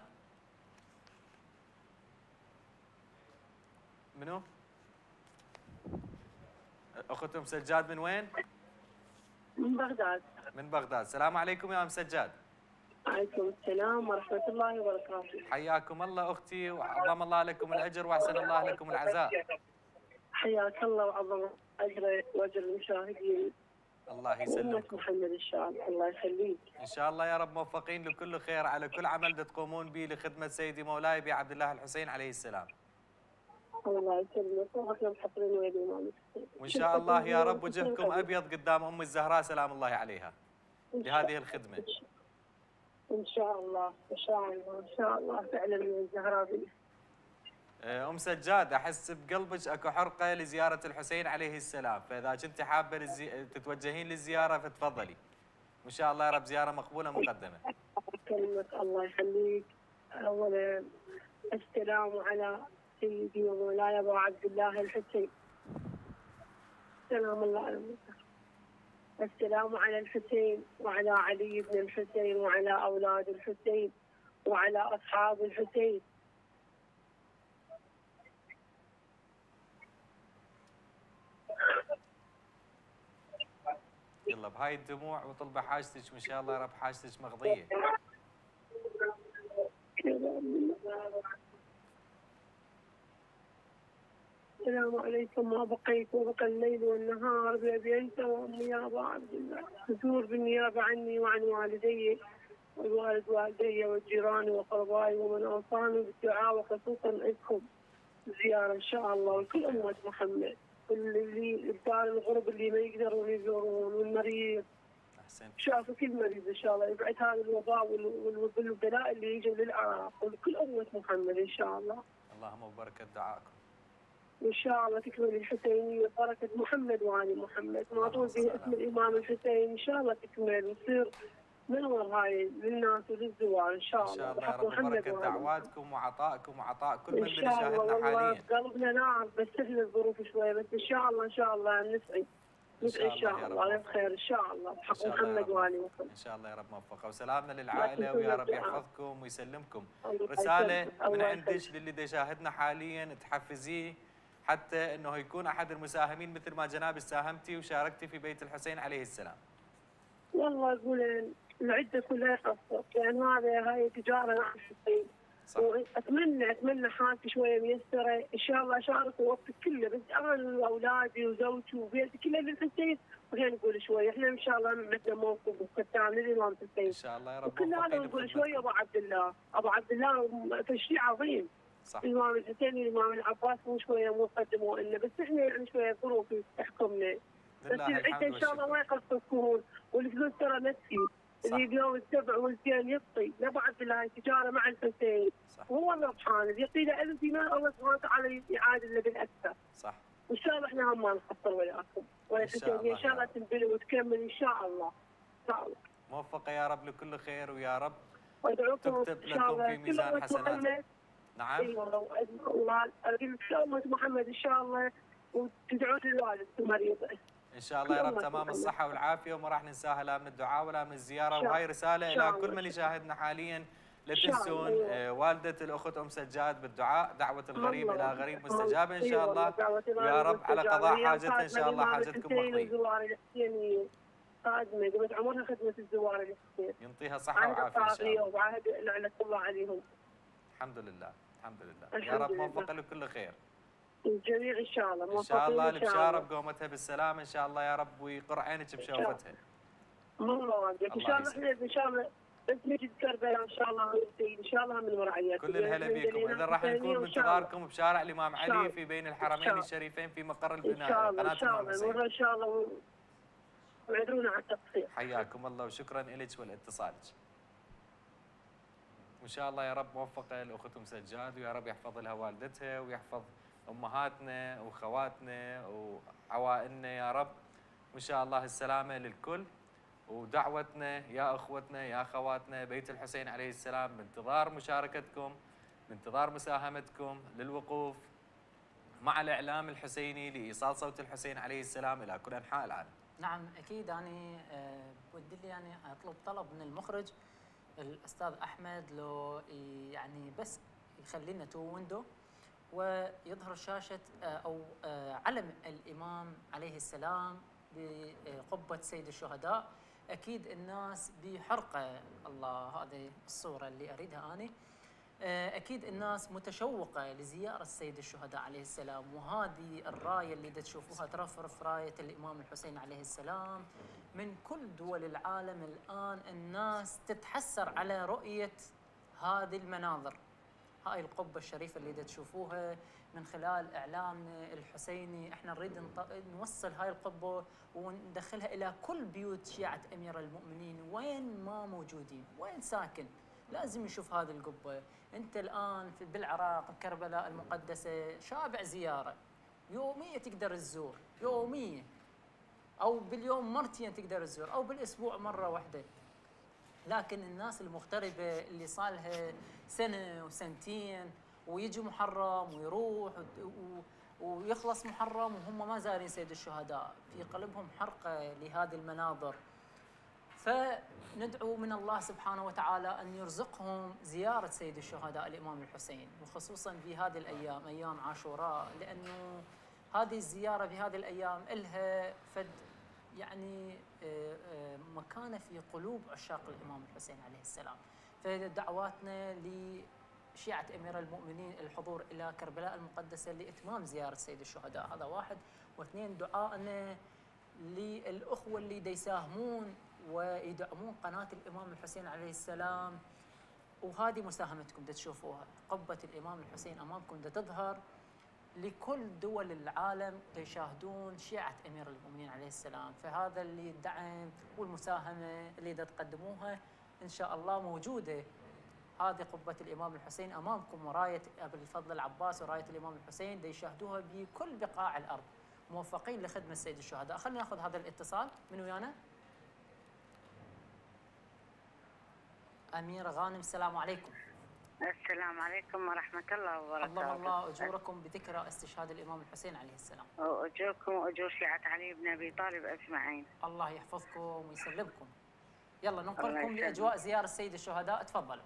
منو؟ اخت ام سجاد من وين؟ من بغداد. من بغداد. السلام عليكم يا ام سجاد. عليكم السلام ورحمة الله وبركاته. حياكم الله اختي، وعظم الله لكم الاجر واحسن الله لكم العزاء. حياك الله وعظم أجر وأجر المشاهدين الله وأمة يسلمكم. محمد إن شاء الله. الله يخليك. ان شاء الله يا رب موفقين لكل خير على كل عمل تقومون به لخدمه سيدي مولاي ابي عبد الله الحسين عليه السلام. الله يسلمك واحنا محضرين ويا الإمام الحسين. وان شاء الله يا رب وجهكم ابيض قدام ام الزهراء سلام الله عليها لهذه الخدمه. إن شاء الله إن شاء الله إن شاء الله فعلا من الزهراء بي. ام سجاد احس بقلبك اكو حرقه لزياره الحسين عليه السلام، فاذا كنت حابه للزي... تتوجهين للزياره فتفضلي. وان شاء الله يا رب زياره مقبوله مقدمه. كلمك الله يخليك. أولا السلام على سيدي ومولاي أبو عبد الله الحسين. سلام الله عليه. السلام على الحسين وعلى علي بن الحسين وعلى أولاد الحسين وعلى أصحاب الحسين. يلا بهاي الدموع وطلبه حاجتك وان شاء الله يا رب حاجتك مقضيه. السلام عليكم. ما بقيت وبقى الليل والنهار بأبي أنت وأمي يا أبا عبد الله. حضور بالنيابة عني وعن والدي والوالد والدي والجيران وقربائي ومن أوصاني بالدعاء وخصوصا لكم زيارة إن شاء الله وكل أمة محمد. كل اللي صار الغرب اللي ما يقدرون يزورون والمريض. احسنت. شافوا كل مريض إن شاء الله يبعد هذا الوباء وال- والبلاء اللي يجي للعراق ولكل أمة محمد إن شاء الله. اللهم وبركه دعائكم. وإن شاء الله تكمل الحسينية بركة محمد وآل محمد. ما طول به اسم الإمام الحسين إن شاء الله تكمل وتصير منور هاي للناس وللزوار إن شاء ان الله. شاء الله يا بحق رب محمد بركه وآل دعواتكم وعطائكم وعطاء كل من إن اللي شاء الله. يشاهدنا والله حاليا. قلبنا نار بس سهل الظروف شوية بس إن شاء الله إن شاء الله نسعي ندعي إن شاء الله للخير إن شاء الله إن بحق شاء الله يا محمد رب. وآل محمد. ان شاء الله يا رب موفقه، وسلامنا للعائله لكن ويا رب كل الدعاء. يحفظكم ويسلمكم. الله رساله يسلمك. من الله عندك يسلمك. للي دا يشاهدنا حاليا تحفزيه حتى انه يكون احد المساهمين مثل ما جنابك ساهمتي وشاركتي في بيت الحسين عليه السلام. والله أقول العدة كلها يقصر لأن هذا هاي تجارة مع الحسين. صح. واتمنى اتمنى حالتي شويه ميسره ان شاء الله اشارك وقتي كله بس انا واولادي وزوجي وبيتي كله للحسين وهي نقول شويه احنا ان شاء الله عندنا موقف وختام للامام الحسين ان شاء الله يا رب وكل هذا موفقين نقول بخدمتكم. شويه ابو عبد الله ابو عبد الله تشريع عظيم. صح. الامام الحسين والامام العباس مو شويه مو قدموا لنا بس احنا يعني شويه ظروف تحكمنا بس لله العده الحمد ان شاء الله والشكر. ما يقصرون والفلوس ترى ما تفيد. صح. اللي اليوم السبع والزين يعطي ابو عبد الله تجاره مع الحسين. صح. هو الله سبحانه يعطي له ألف دينار الله سبحانه وتعالى يعادل له بالاكثر. صح. وان شاء الله احنا هم ما نقصر وياكم ويا إن شاء الحسين الله ان شاء يا الله رب. تنبلي وتكمل ان شاء الله ان شاء الله. موفقه يا رب لكل خير ويا رب وادعوكم تكتب ان شاء لكم الله في كل ميزان أمة حسناتكم. محمد. نعم. اي والله وأدعو الله اريد كل امه محمد ان شاء الله وتدعون للوالد المريض. ان شاء الله يا رب كل تمام أمة الصحه والعافيه وما راح ننساها لا من الدعاء ولا من الزياره، إن شاء وهاي رساله إن الى شاء كل الله. من يشاهدنا حاليا لا إن شاء الله. تنسون أيوة. آه، والده الاخت ام سجاد بالدعاء، دعوه الغريب والله. الى غريب مستجابه ان أي شاء والله الله. دعوة ويا الغريب رب على مستجابة. قضاء هي حاجتها ان خادمة شاء الله الإمام حاجتكم الحسين مقضيه. وزوار الحسينية. خادمة قمت عمرها خدمة الزوار الحسين. ينطيها صحه عهد وعافيه ان شاء الطاغية الله. وعهد لعنة الله عليهم. الحمد لله الحمد لله. يا الحمد رب لله. موفقه لكل خير. الجميع ان شاء الله ان شاء الله موفقين إن شاء البشاره الله. بقومتها بالسلامه ان شاء الله يا رب ويقر عينك بشوفتها. الله واجبك ان الله شاء الله يسلمك. احنا ان شاء الله بس نجي كربلاء ان شاء الله ان شاء الله من ورعيتكم. كل الهلا بكم، اذا راح نكون بانتظاركم بشارع الامام إن شاء علي الله. في بين إن الحرمين شاء الله. الشريفين في مقر ان شاء البناء الله قناه ان شاء الامام الله الحسين. نمر ان شاء الله ويعذرونا على التقصير. حياكم الله وشكرا لك ولاتصالك. وان شاء الله يا رب موفقه الاخت ام سجاد ويا رب يحفظ لها والدتها ويحفظ امهاتنا واخواتنا وعوائلنا يا رب، وان شاء الله السلامه للكل. ودعوتنا يا اخوتنا يا اخواتنا بيت الحسين عليه السلام بانتظار مشاركتكم، بانتظار مساهمتكم للوقوف مع الاعلام الحسيني لايصال صوت الحسين عليه السلام الى كل انحاء العالم. نعم اكيد. انا أه بدي لي يعني اطلب طلب من المخرج الاستاذ احمد لو يعني بس يخلي لنا تو ويندو ويظهر شاشه أه او أه علم الامام عليه السلام بقبه سيد الشهداء. اكيد الناس بحرقه الله هذه الصوره اللي اريدها انا. اكيد الناس متشوقه لزياره سيد الشهداء عليه السلام، وهذه الرايه اللي تشوفوها ترفرف رايه الامام الحسين عليه السلام من كل دول العالم. الان الناس تتحسر على رؤيه هذه المناظر، هاي القبه الشريفه اللي تشوفوها من خلال اعلامنا الحسيني. احنا نريد نوصل هاي القبه وندخلها الى كل بيوت شيعه امير المؤمنين وين ما موجودين، وين ساكن لازم يشوف هذه القبه. انت الان في بالعراق بكربلاء المقدسه شابع زياره، يوميه تقدر تزور، يوميه او باليوم مرتين تقدر تزور، او بالاسبوع مره واحده. لكن الناس المغتربه اللي صار لها سنه وسنتين ويجي محرم ويروح ويخلص محرم وهم ما زارين سيد الشهداء، في قلبهم حرقه لهذه المناظر. فندعو من الله سبحانه وتعالى أن يرزقهم زيارة سيد الشهداء الإمام الحسين، وخصوصا في هذه الأيام أيام عاشوراء، لأنه هذه الزيارة في هذه الأيام إلها فد يعني مكانة في قلوب عشاق الإمام الحسين عليه السلام. فدعواتنا لشيعة أمير المؤمنين الحضور إلى كربلاء المقدسة لإتمام زيارة سيد الشهداء، هذا واحد. واثنين دعائنا للأخوة اللي دي يساهمون ويدعمون قناة الإمام الحسين عليه السلام، وهذه مساهمتكم تشوفوها، قبة الإمام الحسين أمامكم تظهر لكل دول العالم يشاهدون شيعة أمير المؤمنين عليه السلام. فهذا اللي الدعم والمساهمة اللي تقدموها إن شاء الله موجودة. هذه قبة الإمام الحسين أمامكم، وراية أبي الفضل العباس وراية الإمام الحسين دي يشاهدوها بكل بقاع الأرض، موفقين لخدمة سيد الشهداء. خلينا ناخذ هذا الاتصال من ويانا. أميرة غانم، السلام عليكم. السلام عليكم ورحمة الله وبركاته. الله الله أجوركم بذكرى استشهاد الإمام الحسين عليه السلام. وأجوركم وأجور شيعة علي بن أبي طالب أجمعين. الله يحفظكم ويسلمكم. يلا ننقلكم لأجواء زيارة سيد الشهداء، تفضلوا.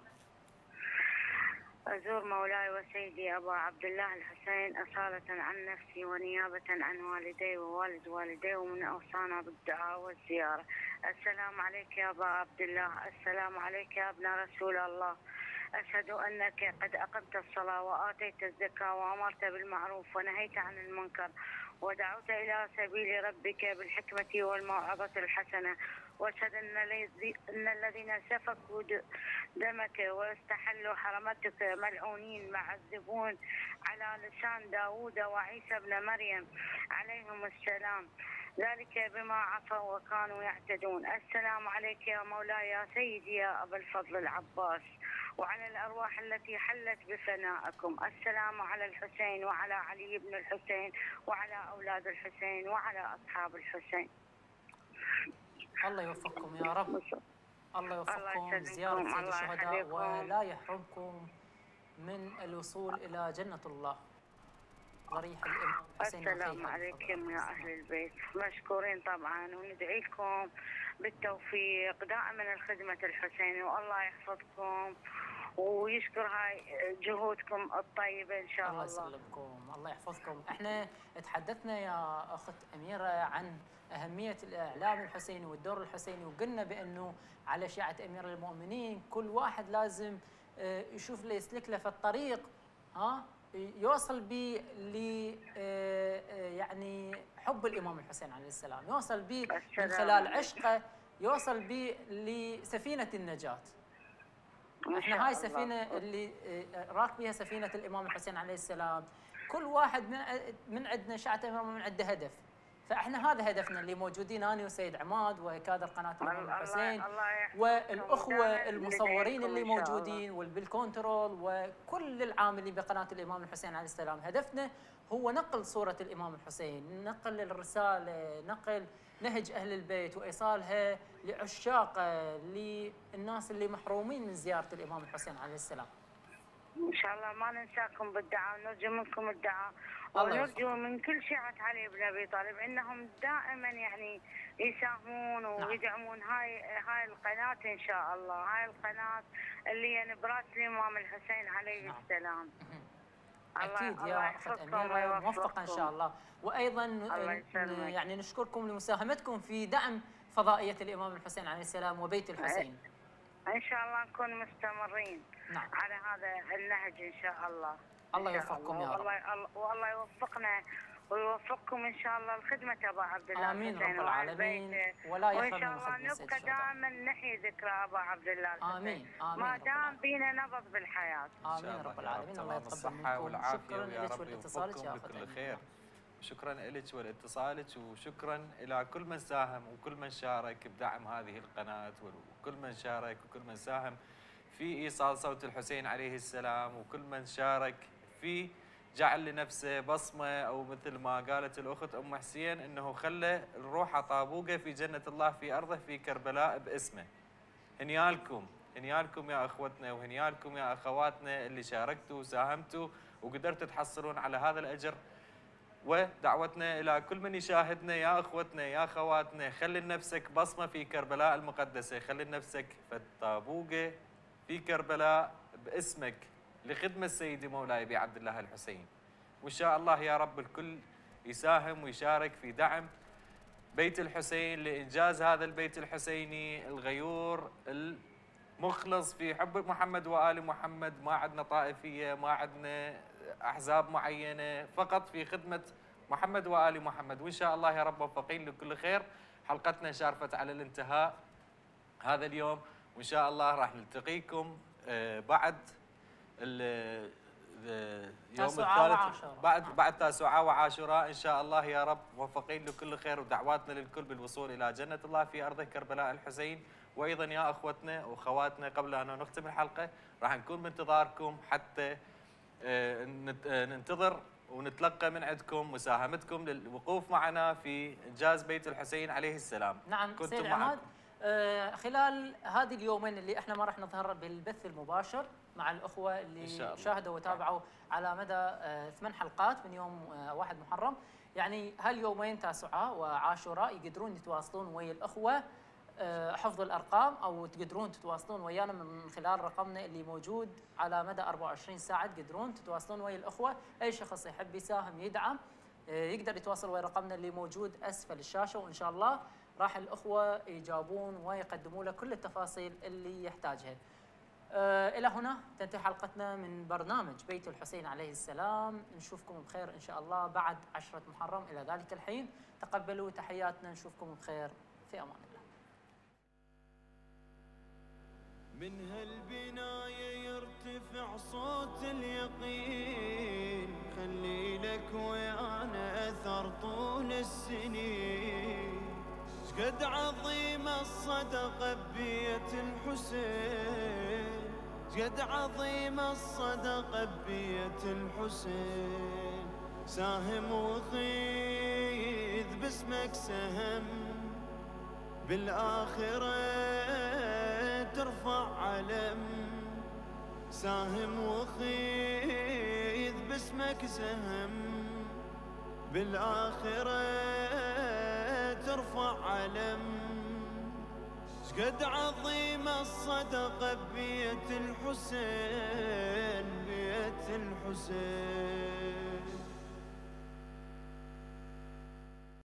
أزور مولاي وسيدي أبا عبد الله الحسين أصالة عن نفسي ونيابة عن والدي ووالد والدي، ومن أوصانا بالدعاء والزيارة. السلام عليك يا أبا عبد الله، السلام عليك يا ابن رسول الله. أشهد أنك قد أقمت الصلاة وآتيت الزكاة وأمرت بالمعروف ونهيت عن المنكر، ودعوت إلى سبيل ربك بالحكمة والموعظة الحسنة. واشهد أن الذين سفكوا دمك واستحلوا حرمتك ملعونين معذبون على لسان داود وعيسى بن مريم عليهم السلام، ذلك بما عصوا وكانوا يعتدون. السلام عليك يا مولاي يا سيدي يا أبا الفضل العباس، وعلى الأرواح التي حلت بفنائكم. السلام على الحسين وعلى علي بن الحسين وعلى أولاد الحسين وعلى أصحاب الحسين. الله يوفقكم يا رب، الله يوفقكم زيارة سيد الشهداء ولا يحرمكم من الوصول إلى جنة الله ضريح الإمام الحسين. السلام عليكم يا أهل البيت، مشكورين طبعا، وندعي لكم بالتوفيق دائما لخدمة الحسين، والله يحفظكم ويشكر هاي جهودكم الطيبة إن شاء الله. الله يسلمكم، الله يحفظكم. احنا تحدثنا يا أخت أميرة عن أهمية الإعلام الحسيني والدور الحسيني، وقلنا بأنه على شيعة أمير المؤمنين كل واحد لازم يشوف له يسلك له في الطريق، ها يوصل به ل يعني حب الإمام الحسين عليه السلام، يوصل به من خلال عشقه، يوصل به لسفينة النجاة. احنا هاي السفينة اللي راكبيها سفينة الإمام الحسين عليه السلام، كل واحد من من عندنا شيعة أمير المؤمنين عنده هدف، فاحنا هذا هدفنا اللي موجودين انا وسيد عماد وكادر قناه الامام الحسين والاخوه المصورين اللي موجودين والبالكنترول وكل العاملين بقناه الامام الحسين عليه السلام. هدفنا هو نقل صوره الامام الحسين، نقل الرساله، نقل نهج أهل البيت وإيصالها لعشاقه، للناس اللي محرومين من زيارة الإمام الحسين عليه السلام. ان شاء الله ما ننساكم بالدعاء، ونرجو منكم الدعاء، الله ونرجو يوفقكم. من كل شيعة علي بن ابي طالب انهم دائما يعني يساهمون ويدعمون هاي هاي القناه ان شاء الله، هاي القناه اللي هي نبرات الامام الحسين عليه نعم. السلام. أكيد الله يا أخت يحفظكم أميرة، موفقة إن شاء ويوفقكم. الله. وأيضا الله ن- يسلمك. يعني نشكركم لمساهمتكم في دعم فضائية الإمام الحسين عليه السلام وبيت الحسين. ان شاء الله نكون مستمرين نعم. على هذا النهج ان شاء الله. الله إن شاء يوفقكم الله. يا رب. والله والله يوفقنا ويوفقكم ان شاء الله لخدمه ابا عبد الله آمين الحسين رب وآل العالمين، بيته. ولا وان يحرم شاء من الله خدمة سيد نبقى الشهداء. دائما نحيي ذكرى ابا عبد الله الحسين. آمين آمين ما رب دام العالمين. بينا نبض بالحياه. آمين رب العالمين. الله يتقبل الصحة منكم. والعافية شكرا ويا لك رب ولاتصالك يا يوفقكم أخت بكل أميرة. خير. شكرا لك ولاتصالك، وشكرا إلى كل من ساهم وكل من شارك بدعم هذه القناة، وكل من شارك وكل من ساهم في إيصال صوت الحسين عليه السلام، وكل من شارك في جعل لنفسه بصمة، أو مثل ما قالت الأخت أم حسين أنه خلى الروح طابوقة في جنة الله في أرضه في كربلاء باسمه. هنيالكم هنيالكم يا أخوتنا، وهنيالكم يا أخواتنا اللي شاركتوا وساهمتوا وقدرتوا تحصلون على هذا الأجر. ودعوتنا إلى كل من يشاهدنا يا أخوتنا يا أخواتنا، خلي لنفسك بصمة في كربلاء المقدسة، خلي لنفسك فالطابوقة في كربلاء باسمك لخدمة سيدي مولاي أبي عبد الله الحسين. وإن شاء الله يا رب الكل يساهم ويشارك في دعم بيت الحسين لإنجاز هذا البيت الحسيني الغيور المخلص في حب محمد وآل محمد. ما عندنا طائفية، ما عندنا أحزاب معينة، فقط في خدمة محمد وآل محمد. وإن شاء الله يا رب موفقين لكل خير. حلقتنا شارفت على الانتهاء هذا اليوم، وإن شاء الله راح نلتقيكم بعد يوم الثالث، بعد بعد تاسوعاء وعاشوراء ان شاء الله يا رب موفقين لكل خير، ودعواتنا للكل بالوصول الى جنه الله في ارضه كربلاء الحسين. وايضا يا اخوتنا واخواتنا قبل ان نختم الحلقه راح نكون بانتظاركم حتى ننتظر ونتلقى من عندكم مساهمتكم للوقوف معنا في انجاز بيت الحسين عليه السلام. نعم سيد عماد، آه خلال هذه اليومين اللي احنا ما راح نظهر بالبث المباشر مع الاخوه اللي شاهدوا وتابعوا على مدى آه ثمان حلقات من يوم آه واحد محرم، يعني هاليومين تاسوعاء وعاشوراء يقدرون يتواصلون ويا الاخوه آه حفظ الارقام، او تقدرون تتواصلون ويانا من خلال رقمنا اللي موجود على مدى أربعة وعشرين ساعه، تقدرون تتواصلون ويا الاخوه. اي شخص يحب يساهم يدعم آه يقدر يتواصل ويا رقمنا اللي موجود اسفل الشاشه، وان شاء الله راح الأخوة يجابون ويقدموا له كل التفاصيل اللي يحتاجها. أه إلى هنا تنتهي حلقتنا من برنامج بيت الحسين عليه السلام. نشوفكم بخير إن شاء الله بعد عشرة محرم. إلى ذلك الحين تقبلوا تحياتنا، نشوفكم بخير، في أمان الله. من هالبناية يرتفع صوت اليقين، خلي لك ويانا أثر طول السنين. شقد عظيمة الصدقة ببيت الحسين، شقد عظيمة الصدقة ببيت الحسين. ساهم وخيذ باسمك سهم، بالآخرة ترفع علم. ساهم وخيذ باسمك سهم، بالآخرة ترفع علم. شقد عظيمة الصدقة ببيت الحسين، بيت الحسين.